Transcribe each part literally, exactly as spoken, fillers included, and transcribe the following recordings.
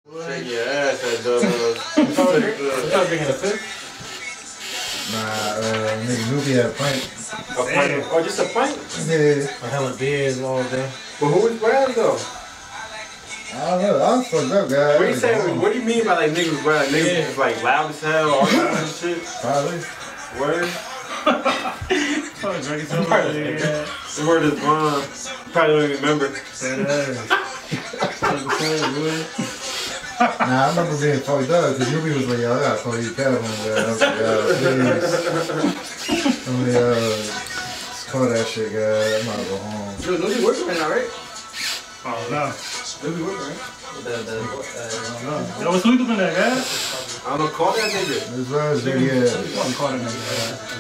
Shake your ass at Douglas. Stop drinking a fifth? Nah, uh, nigga, Nubi had a pint. A pint? Oh, just a pint? Yeah. A hella beers all day. But who was Brad though? I don't know. I was fucked up, guys. What do you say? What do you mean by like niggas was Brad? Niggas yeah. was like loud as hell, all that kind of shit? Probably. Word? Probably drinking something. Yeah. The word is wrong. Probably don't even remember. Nah, I remember being fucked up because Nubi was like, yo, I gotta call you cab on that. I was like, yo, please. I'm like, yo, just call that shit, guys. I'm about to go home. Yo, Nubi working right now, right? Oh, no. Nubi working, right? The, the, uh, I don't know. Yo, what's we doing there, guys? I don't know, call that nigga. This was, yeah. I'm calling that nigga.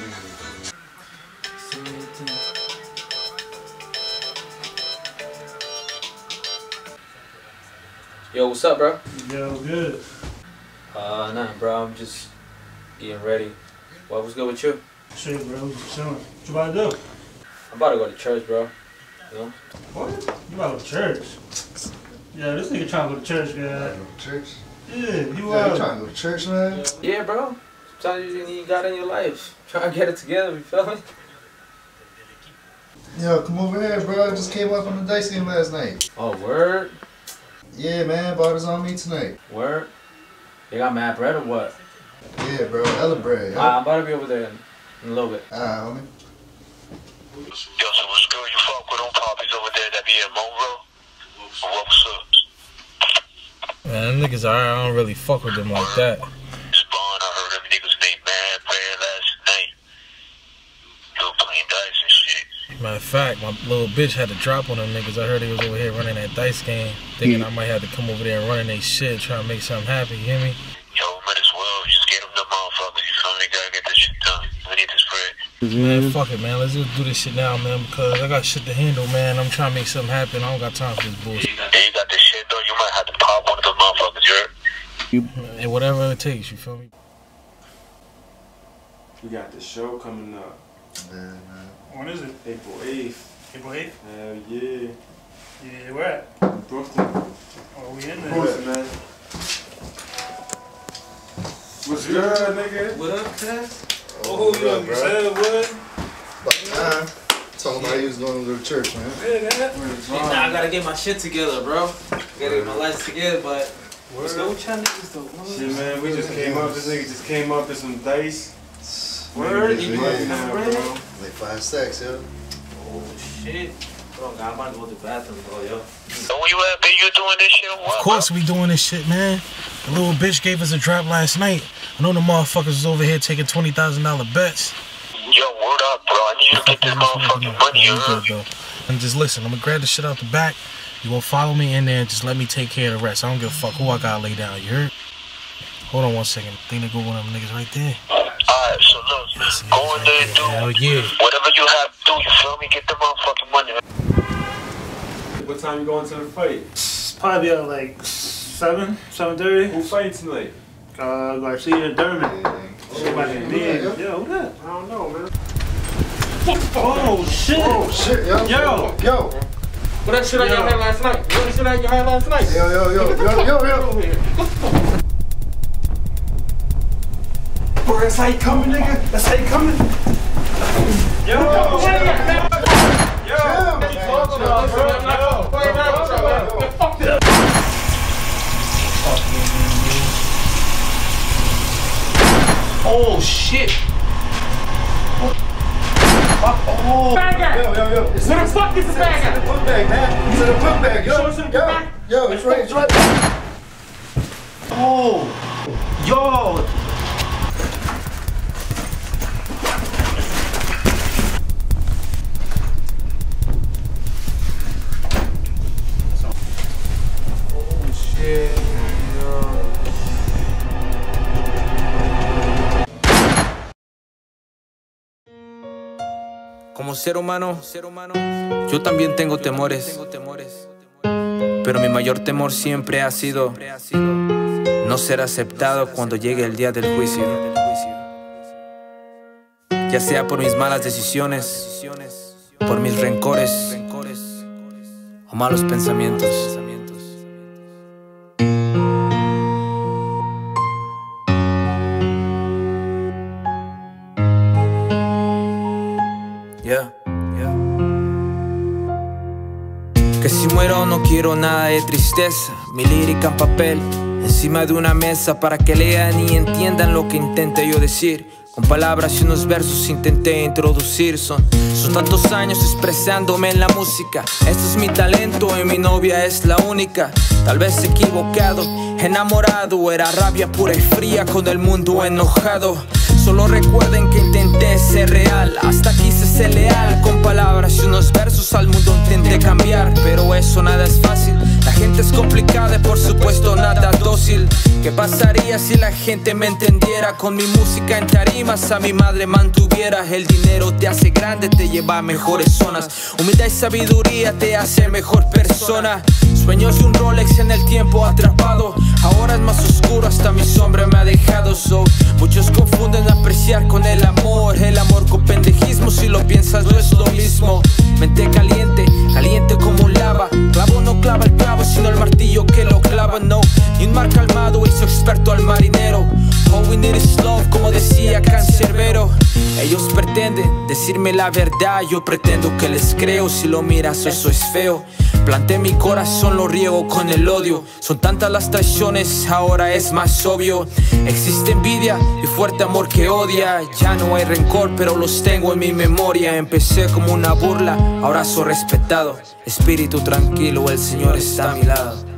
Yo, what's up, bro? Yo, good. Uh, nothing, bro. I'm just getting ready. What was good with you? Shit, bro. Just chilling. What you about to do? I'm about to go to church, bro. You know? What? You about to go to church? Yeah, this nigga trying to go to church, guy. Go to church? Yeah, he Yeah, was. you trying to go to church, man? Yeah, bro. Sometimes you need God in your life. Try to get it together, you feel me? Yo, come over here, bro. I just came up on the dice game last night. Oh, word? Yeah, man. Bought us on me tonight. Word? You got mad bread or what? Yeah, bro. Hella bread. Uh, I'm about to be over there in, in a little bit. Ah, homie. Yo, so what's good? You fuck with them poppies over there that be in Monroe? What's up? Man, them niggas, I don't really fuck with them like that. This bond, I heard them niggas made mad prayer last night. You were playing dice and shit. Matter of fact, my little bitch had to drop on them niggas. I heard he was over here running that dice game, thinking I might have to come over there and running they shit, trying to make something happen, you hear me? Yo, might as well just get them the motherfuckers. You feel me? Gotta get this shit done. We need this bread. Man, fuck it, man. Let's just do this shit now, man, because I got shit to handle, man. I'm trying to make something happen. I don't got time for this bullshit. Yeah, you got this shit, though. You might have to pop one of those motherfuckers, you heard? And whatever it takes, you feel me? We got the show coming up. Yeah, man. When is it? April eighth. April eighth? Hell yeah. Yeah, where at? In Brooklyn. Oh, we in there. Brooklyn, man. What's good, nigga? What up, cuz? Oh, you up, bro? What? But, nah. Talking about he was going to go to church, man. Yeah, that. Nah, I gotta get my shit together, bro. Gotta get my life together, but what's good with y'all niggas, though? Shit, man, we just came up. This nigga just came up with some dice. Word? Yeah, You yeah. working now, now, bro. bro? Like five stacks, yo. Oh, shit. Bro, I'm about to go to the bathroom, bro, yo. So where you at, B? You doing this shit or what? Of course we doing this shit, man. The little bitch gave us a drop last night. I know the motherfuckers was over here taking twenty thousand dollar bets. Yo, word up, bro. I need you to get this motherfucking money, you heard? Good, and just listen, I'm gonna grab the shit out the back. You gonna follow me in there and just let me take care of the rest. I don't give a fuck who I gotta lay down, you heard? Hold on one second. I think they go one of them niggas right there. Alright, so look, Listen, go in there and do hell yeah. whatever you have to do, you feel me? Get the motherfucking money. What time you going to the fight? Probably at like seven, seven thirty. Who fighting tonight? Uh, Garcia Derman. Yeah. Somebody Oh, big. yeah. Yo, who that? I don't know, man. Oh, shit. Oh, shit, yo. Yo. Yo. What that shit I got had last night? What that shit I got had last night? Yo, yo, yo, yo, yo, yo. Bro, that's how you coming, nigga. That's how you coming. Yo. Yo. What you talking about, bro? Yo. Fuck this. Oh, shit. Oh. Yo, yo, yo. It's Where the fuck is the bag at? in the book bag, man. It's in the book bag, yo. Show us in the book Yo, bag. yo, it's right, it's right. Oh. Yo. Oh, shit. Como ser humano, yo también tengo temores, pero mi mayor temor siempre ha sido no ser aceptado cuando llegue el día del juicio, ya sea por mis malas decisiones, por mis rencores o malos pensamientos. Yeah, yeah. Que si muero no quiero nada de tristeza. Mi lírica en papel, encima de una mesa, para que lean y entiendan lo que intenté yo decir. Con palabras y unos versos intenté introducir. Son, son tantos años expresándome en la música. Esto es mi talento y mi novia es la única. Tal vez equivocado, enamorado, era rabia pura y fría con el mundo enojado. Solo recuerden que intenté ser real, hasta quise ser leal. Con palabras y unos versos al mundo intenté cambiar, pero eso nada es fácil. La gente es complicada y por supuesto nada dócil. ¿Qué pasaría si la gente me entendiera? Con mi música en tarimas a mi madre mantuviera. El dinero te hace grande, te lleva a mejores zonas. Humildad y sabiduría te hace mejor persona. Sueños de un Rolex en el tiempo atrapado. Ahora es más oscuro, hasta mi sombra me ha dejado. So, muchos confunden apreciar con el amor. El amor con pendejismo, si lo piensas no es lo mismo. Mente caliente, caliente como lava. Clavo no clava el clavo, sino el martillo que lo clava, no. Y un mar calmado hizo experto al marinero. All we need is love, como decía Cancerbero. Ellos pretenden decirme la verdad, yo pretendo que les creo. Si lo miras eso es feo. Planté mi corazón, lo riego con el odio. Son tantas las traiciones, ahora es más obvio. Existe envidia y fuerte amor que odia. Ya no hay rencor, pero los tengo en mi memoria. Empecé como una burla, ahora soy respetado. Espíritu tranquilo, el Señor está a mi lado.